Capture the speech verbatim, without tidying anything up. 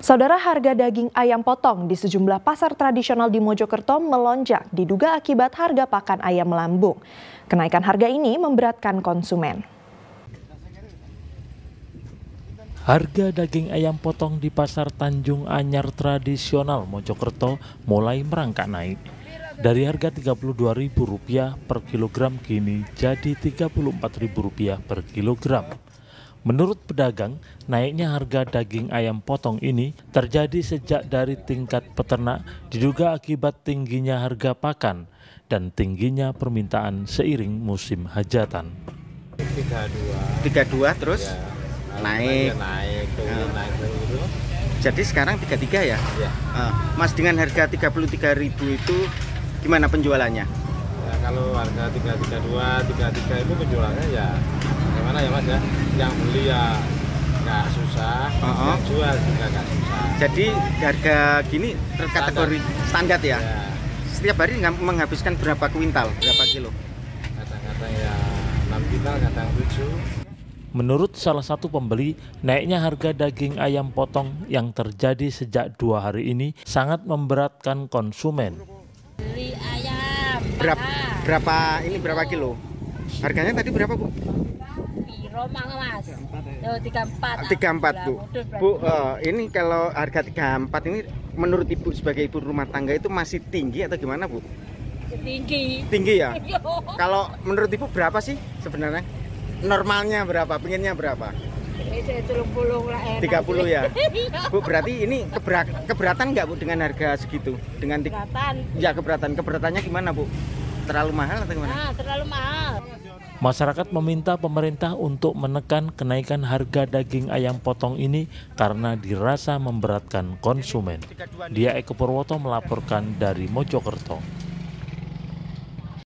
Saudara, harga daging ayam potong di sejumlah pasar tradisional di Mojokerto melonjak diduga akibat harga pakan ayam melambung. Kenaikan harga ini memberatkan konsumen. Harga daging ayam potong di pasar Tanjung Anyar tradisional Mojokerto mulai merangkak naik. Dari harga tiga puluh dua ribu rupiah per kilogram kini jadi tiga puluh empat ribu rupiah per kilogram. Menurut pedagang, naiknya harga daging ayam potong ini terjadi sejak dari tingkat peternak diduga akibat tingginya harga pakan dan tingginya permintaan seiring musim hajatan. tiga puluh dua tiga puluh dua terus ya, naik naik turun, ya. naik turun. Jadi sekarang tiga puluh tiga ya? Ya. Uh, Mas, dengan harga tiga puluh tiga ribu itu gimana penjualannya? Ya, kalau harga tiga tiga dua, tiga tiga itu penjualannya ya gimana ya Mas ya? Yang beli ya nggak susah, uh -huh. yang jual juga nggak susah. Jadi harga gini terkategori standar, standar ya? Ya? Setiap hari menghabiskan berapa kuintal, berapa kilo? Kadang-kadang ya enam kuintal, kadang tujuh. Menurut salah satu pembeli, naiknya harga daging ayam potong yang terjadi sejak dua hari ini sangat memberatkan konsumen. Beli ayam. Berapa, berapa ini berapa kilo? Harganya tadi berapa, Bu? Piro mang Mas? Oh, tiga puluh empat. tiga puluh empat, Bu. Bu, uh, ini kalau harga tiga puluh empat ini menurut Ibu sebagai ibu rumah tangga itu masih tinggi atau gimana, Bu? Tinggi. Tinggi ya? Kalau menurut Ibu berapa sih sebenarnya? Normalnya berapa? Pengennya berapa? tiga puluh ya? Bu, berarti ini keberat, keberatan nggak, Bu, dengan harga segitu? Dengan keberatan. Ya, keberatan. Keberatannya gimana, Bu? Terlalu mahal atau gimana? Nah, terlalu mahal. Masyarakat meminta pemerintah untuk menekan kenaikan harga daging ayam potong ini karena dirasa memberatkan konsumen. Dia Eko Purwoto melaporkan dari Mojokerto.